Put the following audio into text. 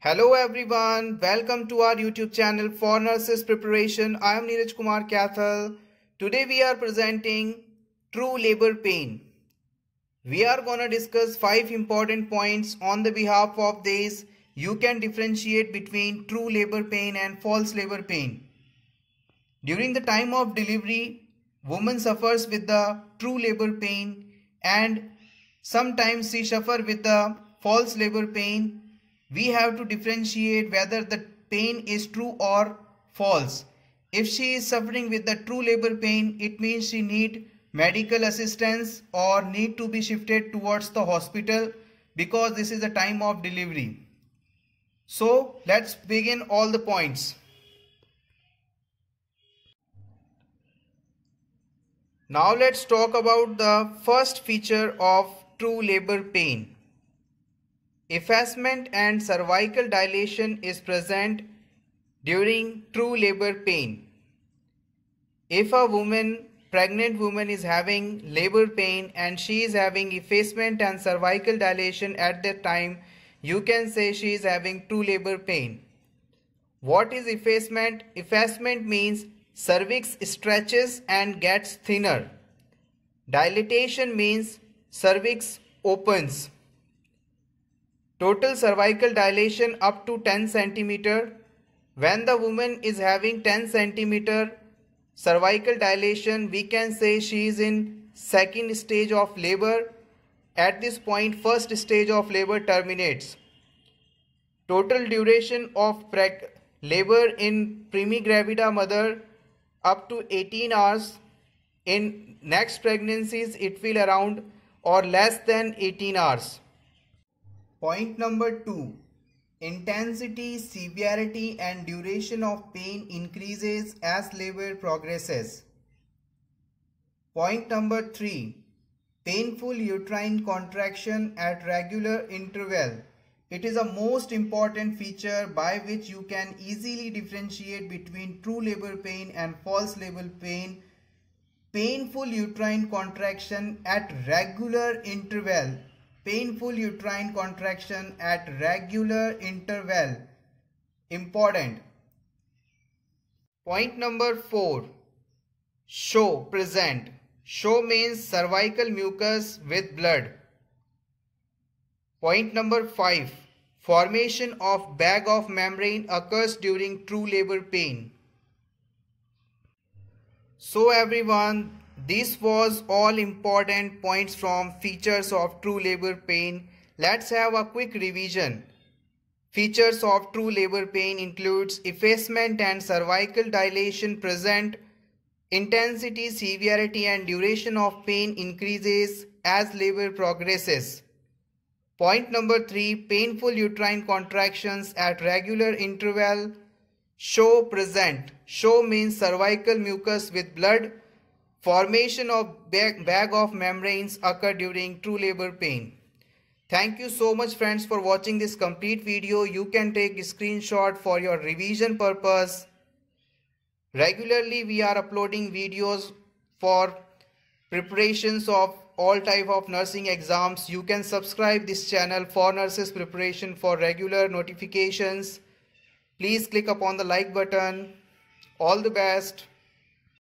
Hello everyone, welcome to our YouTube channel for Nurses Preparation. I am Neeraj Kumar Kathal. Today we are presenting true labor pain. We are gonna discuss 5 important points on the behalf of this. You can differentiate between true labor pain and false labor pain. During the time of delivery, woman suffers with the true labor pain and sometimes she suffers with the false labor pain. We have to differentiate whether the pain is true or false. If she is suffering with the true labor pain, it means she need medical assistance or need to be shifted towards the hospital because this is the time of delivery. So let's begin all the points. Now let's talk about the first feature of true labor pain. Effacement and cervical dilation is present during true labor pain. If a pregnant woman is having labor pain and she is having effacement and cervical dilation at that time, you can say she is having true labor pain. What is effacement? Effacement means cervix stretches and gets thinner. Dilatation means cervix opens. Total cervical dilation up to 10 cm. When the woman is having 10 cm cervical dilation, we can say she is in second stage of labor. At this point, first stage of labor terminates. Total duration of labor in primigravida mother up to 18 hours. In next pregnancies, it will around or less than 18 hours. Point number 2. Intensity, severity and duration of pain increases as labor progresses. Point number 3. Painful uterine contraction at regular interval. It is a most important feature by which you can easily differentiate between true labor pain and false labor pain. Painful uterine contraction at regular interval. Painful uterine contraction at regular interval. Important. Point number 4. Show, present. Show means cervical mucus with blood. Point number 5. Formation of bag of membrane occurs during true labor pain. So everyone, this was all important points from features of true labor pain. Let's have a quick revision. Features of true labor pain includes effacement and cervical dilation present. Intensity, severity and duration of pain increases as labor progresses. Point number 3. Painful uterine contractions at regular interval. Show, present. Show means cervical mucus with blood. Formation of bag of membranes occur during true labor pain. Thank you so much friends for watching this complete video. You can take a screenshot for your revision purpose. Regularly we are uploading videos for preparations of all type of nursing exams. You can subscribe this channel for Nurses Preparation for regular notifications. Please click upon the like button. All the best.